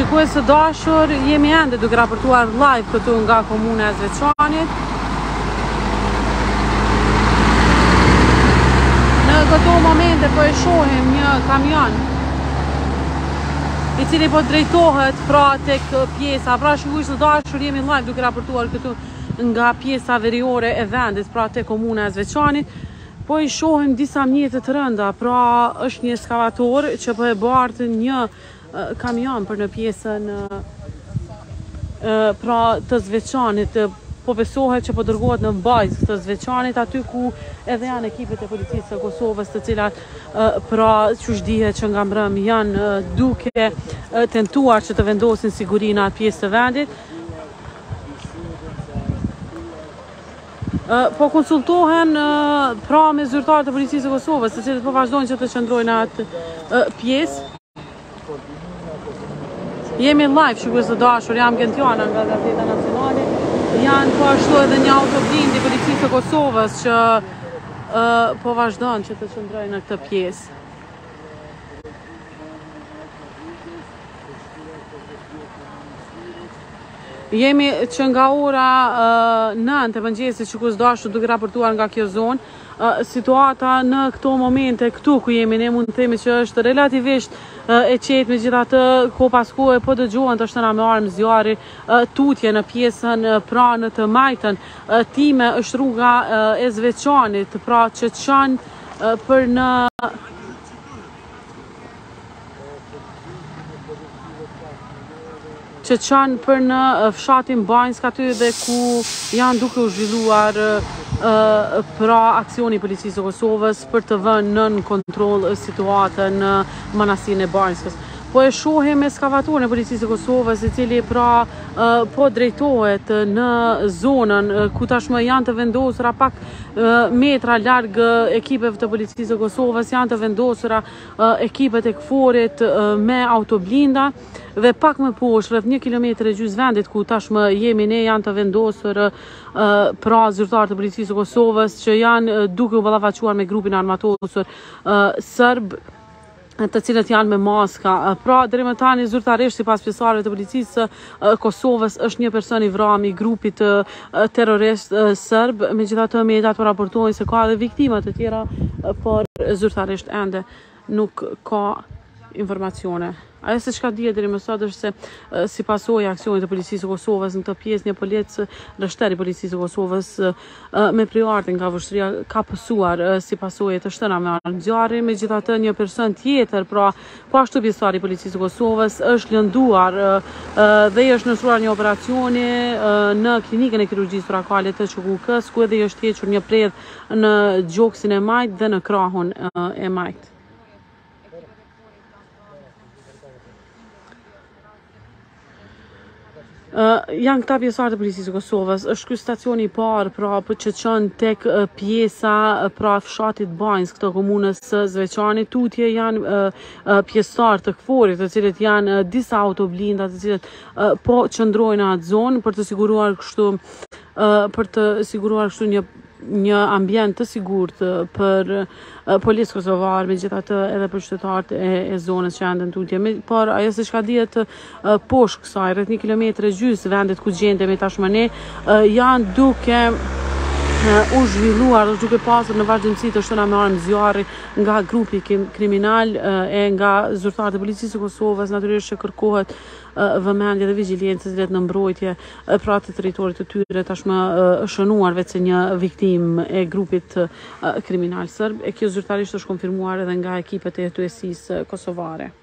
Shikues të dashur, jemi ende duke raportuar live këtu nga komuna e Zveçanit. Në këto momente po e shohim një kamion i cili po drejtohet pra tek pjesa. Pra shikues të dashur, jemi live duke raportuar këtu nga pjesa veriore e vendit, pra tek komuna e Zveçanit. Po i shohim disa mjete të rënda, pra është një ekskavator që po e bart një kamion për në pjesën pra të Zveçanit. Po besohet që po dërgohet në bajzë të Zveçanit, aty ku edhe janë ekipet e policisë së Kosovës, të cilat pra qysh dihet që nga mbrëmë janë duke tentuar që të vendosin sigurinë atë pjesë të vendit. Po konsultohen pra me zyrtarët e policisë së Kosovës, të cilët po vazhdojnë që të qëndrojnë atë pjesë. Jemi live, shikues të dashur, jam Gentiana nga Gazeta Nacionale. Janë po ashtu edhe një autoblind i policisë së Kosovës që po vazhdojnë që të qëndrojnë në këtë pjesë. Jemi që nga ora 9 e mëngjesit, shikues të dashur, duke raportuar nga kjo zonë. Situata në këto momente këtu ku jemi ne mund të themi që është relativisht e qetë, megjithatë ko pas kohe po dëgjohen të shtëna me armë zjarri, tutje në pjesën pranë të Majtën. Time është rruga e Zveçanit, pra që çan për në që qanë për në fshatin Banjsk, aty dhe ku janë duke u zhvilluar pra aksioni i policisë së Kosovës për të vënë nën kontroll situatën në manastirin e Banjskës. Po e shohim ekskavatorin e policisë së Kosovës, i cili pra po drejtohet në zonën ku tashmë janë të vendosura pak metra larg ekipeve të policisë së Kosovës, janë të vendosura ekipet e KFOR-it me autoblinda, dhe pak më poshtë, rreth 1,5 kilometër vendit ku tashmë jemi ne, janë të vendosur pra zyrtarët e policisë së Kosovës që janë duke u ballafaquar me grupin armatosur serb, të cilët janë me maska. Pra deri më tani zyrtarisht sipas pjesëtarëve të policisë së Kosovës është një person i vrarë i grupit terrorist serb. Megjithatë mediat po raportojnë se ka edhe viktima të tjera, por zyrtarisht ende nuk ka informacione. Ajo se çka dihet deri më sot është se si pasojë e aksionit të policisë së Kosovës në këtë pjesë, një polic rështeri policisë së Kosovës me priortin nga vështria ka pësuar si pasojë të shtëna me armë zjarri. Megjithatë një person tjetër, pra po ashtu pjesëtari i policisë së Kosovës, është lënduar dhe i është nënshtruar një operacioni në klinikën e kirurgjisë torakale të QKK-s, ku edhe i është hequr një predh në gjoksin e majt dhe në krahun e majt. Janë këta pjesëtarët e policisë së Kosovës. Është ky stacioni i parë pra që çon tek pjesa pra fshatit Banjsk të komunës së Zveçanit. Tutje janë pjesëtarë të KFOR-it, të cilët janë disa autoblinda të cilët po qëndrojnë në atë zonë për të siguruar kështu një ambient të sigurt për policë kosovar, megjithatë edhe për qytetarët e zonës që janë në tutje. Por ajo se çka dihet poshtë kësaj, rreth 1,5 kilometër vendit ku gjendemi tashmë ne, janë duke u zhvilluar, është duke pasur në vazhdimsi të shtëna me armë zjarri nga grupi kriminal e nga zyrtarët e policisë së Kosovës. Natyrisht që kërkohet vëmendje dhe vigjiliencë në mbrojtje pra të territorit të tyre, tashmë shënuar vetë një viktim e grupit kriminal serb, e kjo zyrtarisht është konfirmuar edhe nga ekipet e hetuesisë kosovare.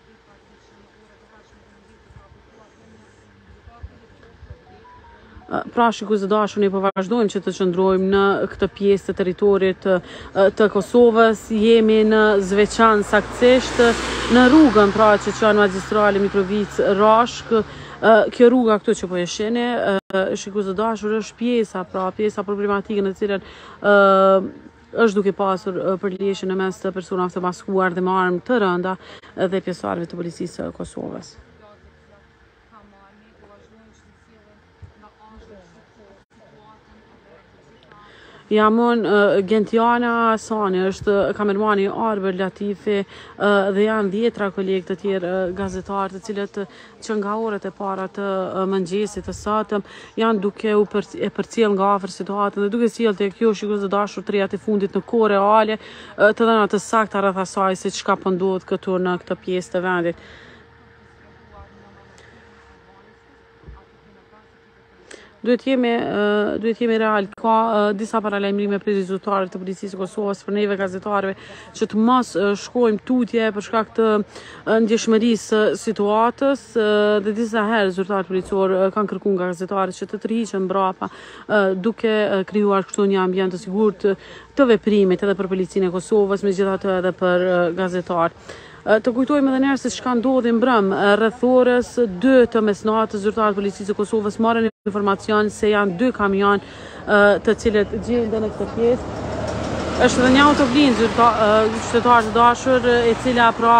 Pra shikues të dashur, ne po vazhdojmë që të qëndrojmë në këtë pjesë të territorit të Kosovës. Jemi në Zveçan saktësisht, në rrugën pra që çon magjistrale Mitrovic-Rashk. Kjo rruga këtu që po e shihni, shikues të dashur, është pjesa problematike në të cilën është duke pasur përleshje në mes të personave të maskuar dhe me armë të rënda dhe pjesëtarëve të policisë së Kosovës. Jam unë Gentiana Asani, është kamermani i Arber Latifi dhe janë 10 kolegë të tjerë gazetarë të cilët që nga orët e para të mëngjesit të satëm janë duke e përcjell nga afër situatën dhe duke sjellë tek kjo shikues të dashur 3 javë të fundit në kohë reale të dhëna të sakta rreth asaj se çka po ndodh këtu në këtë pjesë të vendit. Duhet jemi real, ka disa paralajmërime për zyrtarët të policisë së Kosovës për neve gazetarëve që të mos shkojmë tutje për shkak të ndjeshmërisë së situatës dhe disa herë zyrtarët policorë kanë kërkuar nga gazetarët që të tërhiqen mbrapa duke krijuar kështu një ambient të sigurt të veprimit edhe për policinë e Kosovës, megjithatë edhe për gazetarët. Të kujtojmë edhe njerë se çka ndodhi mbrëm rreth orës 2 të mesnatës, zyrtarët policisë së Kosovës marrën informacion se janë 2 kamion të cilët gjenden në këtë pjesë. Është edhe një autoblind qytetar të dashur e cila pra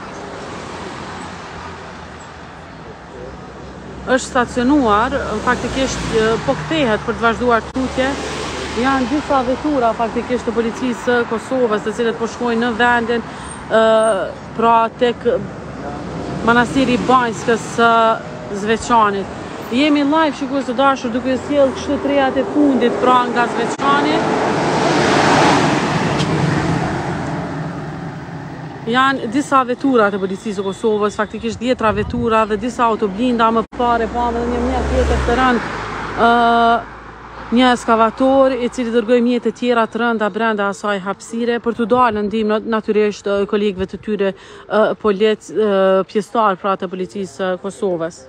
është stacionuar, faktikisht po kthehet për të vazhduar tutje. Janë disa vetura faktikisht të policisë së Kosovës të cilët po shkojnë në vendin pra tek manastiri i Banjskës së Zveçanit. Jemi live shikues të dashur duke sjell kështu 3 javë të fundit pra nga Zveçani. Janë disa vetura të policisë së Kosovës, faktikisht 10 vetura dhe disa autoblinda, më parë pamë edhe një mjet tjetër të rënd. Një eskavator i cili dërgoi mjet të tjera të rënda brenda asaj hapësire për të dalë në ndihmë natyrisht kolegëve të tyre pjesëtar pra të policisë së Kosovës.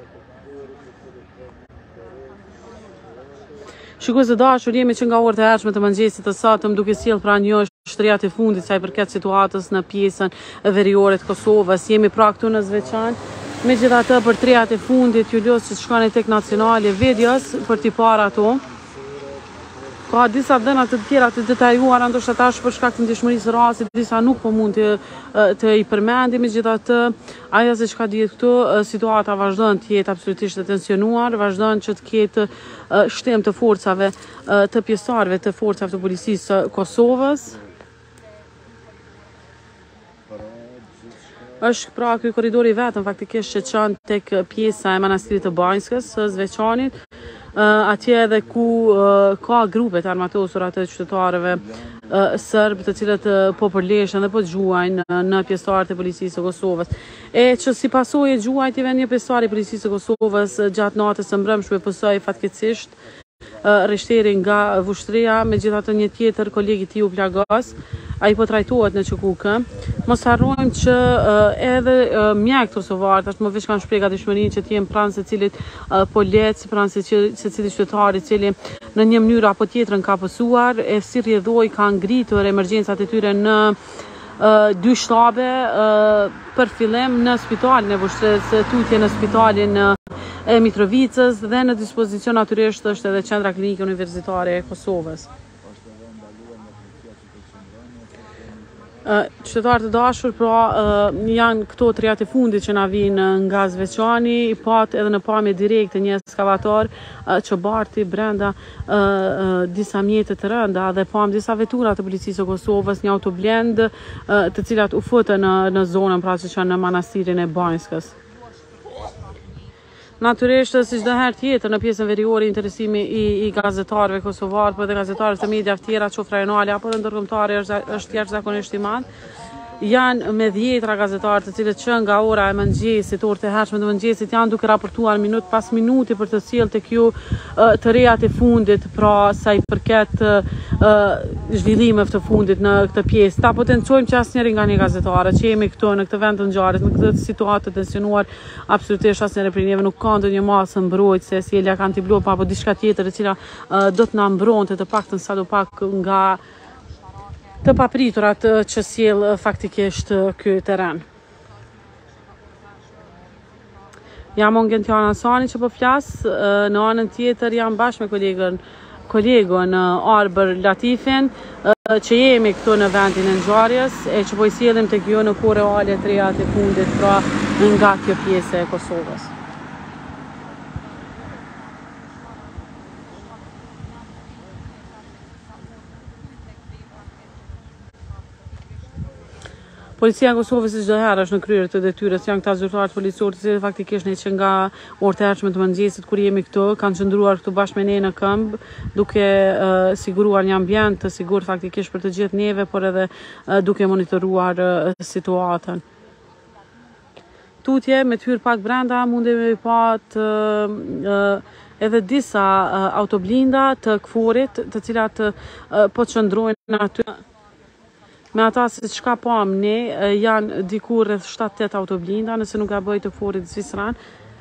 Shikues të dashur, jemi që nga orët e hershme të mëngjesit të satëm duke sjell pra një shtria të fundit sa i përket situatës në pjesën veriore të Kosovës. Jemi pra këtu në Zveçan. Megjithatë për 3 javë të fundit ju los që shkoni tek Nacionali Videos për t'i parë ato. Ka disa dhëna të tjera të detajuara, ndoshta tash për shkak të ndjeshmërisë së rastit, disa nuk po mund të i përmendim, megjithatë ajo se çka dihet këtu, situata vazhdon të jetë absolutisht e tensionuar, vazhdon që të ketë shtem të forcave të pjesëtarëve të forcave të policisë së Kosovës. Është pra ky korridori vetëm faktikisht që çon tek pjesa e manastirit të Banjskës së Zveçanit. Atje edhe ku ka grupe të armatosura të qytetarëve sërbë të cilët po përleshen dhe po gjuajnë në pjesëtarët e policisë së Kosovës. E që si pasojë gjuajtjeve një pjesëtar i policisë së Kosovës gjatë natës së mbrëmshme pësoi fatkeqësisht rreshteri nga Vushtria, megjithatë një tjetër kolegi i tij u plagos. Ai po trajtohet në Çukukë. Mos harrojmë që edhe mjekët kosovar tashmë veç kanë shprehur gatishmërinë që të jenë pranë secilit polec, pranë secilit qytetar i cili në një mënyrë apo tjetrën ka pësuar, e si rrjedhoi kanë ngritur emergjencat e tyre në 2 shtabe për fillim në spitalin e Vushtrës, tutje në spitalin e Mitrovicës dhe në dispozicion natyrisht është edhe qendra klinike universitare e Kosovës. Qytetarët e dashur, pra janë këto 3 javë të fundit që na vinë nga Zveçani, i pat edhe në pamje direkte një eskavator që barti brenda disa mjete të rënda dhe pam disa vetura të policisë së Kosovës, një autoblend të cilat u futën në zonën pra që në manastirin e Banjskës. Natyrisht, si çdo herë tjetër në pjesën veriore interesimi i gazetarëve kosovar, por edhe gazetarëve të mediave tjera, qoftë rajonale apo të ndërkombëtare është jashtëzakonisht i madh. Janë me 10 gazetarë të cilët që nga ora e mëngjesit, orët e hershme të mëngjesit janë duke raportuar minut pas minuti për të sjellë tek ju të rejat e fundit, pra sa i përket zhvillimeve të fundit në këtë pjesë. Ta potencojmë që asnjëri nga ne gazetarë që jemi këtu në këtë vend të ngjarjes, në këtë situatë të tensionuar, absolutisht asnjëri prej neve nuk ka ndonjë masë mbrojtëse si Elia Kantiblo apo diçka tjetër e cila do të na mbronte të paktën sadopak nga të papriturat që sjell faktikisht ky terren. Jam unë Gentiana Asani që po flas, në anën tjetër jam bashkë me kolegon Arber Latifin, që jemi këtu në vendin e ngjarjes e që po i sjellim tek ju në kohë reale 3 javë të fundit pra nga kjo pjesë e Kosovës. Policia e Kosovës çdo herë është në kryer të detyrës, janë këta zyrtarë policorë të cilët faktikisht ne që nga orët e hershme të mëngjesit kur jemi këtu, kanë qëndruar këtu bashkë me ne në këmbë, duke siguruar një ambient të sigurt faktikisht për të gjithë neve, por edhe duke monitoruar situatën. Tutje me të hyrë pak brenda mundemi pat edhe disa autoblinda të KFOR-it, të cilat po qëndrojnë aty. Me ata si çka pam ne, janë diku rreth 7-8 autoblinda, nëse nuk gaboj të KFOR-it zvicran.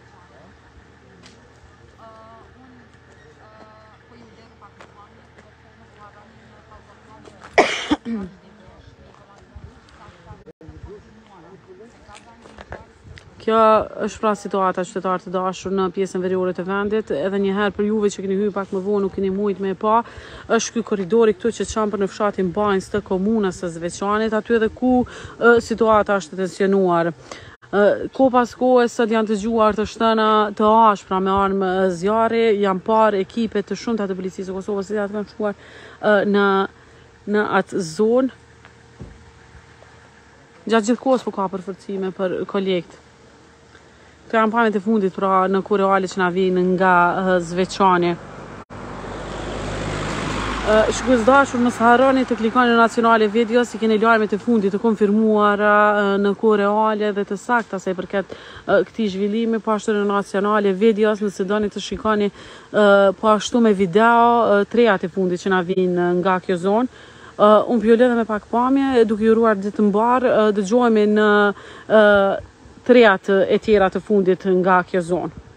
Kjo është pra situata qytetarë të dashur në pjesën veriore të vendit, edhe njëherë për juve që keni hyrë pak më vonë nuk keni mujt me pa, është ky korridori këtu që çon për në fshatin Banjës të komunës së Zveçanit, aty edhe ku situata është tensionuar. Ko pas kohë sot janë të gjuar të shtëna të ashpra me armë zjarri, janë parë ekipe të shumta të policisë së Kosovës që kanë shkuar në atë zonë. Gjatë gjithë kohës po ka përforcime për kolekt. Këto janë pamjet e fundit pra në kur reale që na vinë nga Zveçani. Shikues dashur, nëse harroni të klikoni në Nacionale Video si keni lajmet e fundit të konfirmuara në kohë reale dhe të sakta sa i përket këtij zhvillimi, po ashtu në Nacionale Videos nëse doni të shikoni po ashtu me video trejat e fundit që na vinë nga kjo zonë. Unë pjo lidhe me pak pamje, duke juruar ditë mbar, dëgjohemi në trejat e tjera të fundit nga kjo zonë.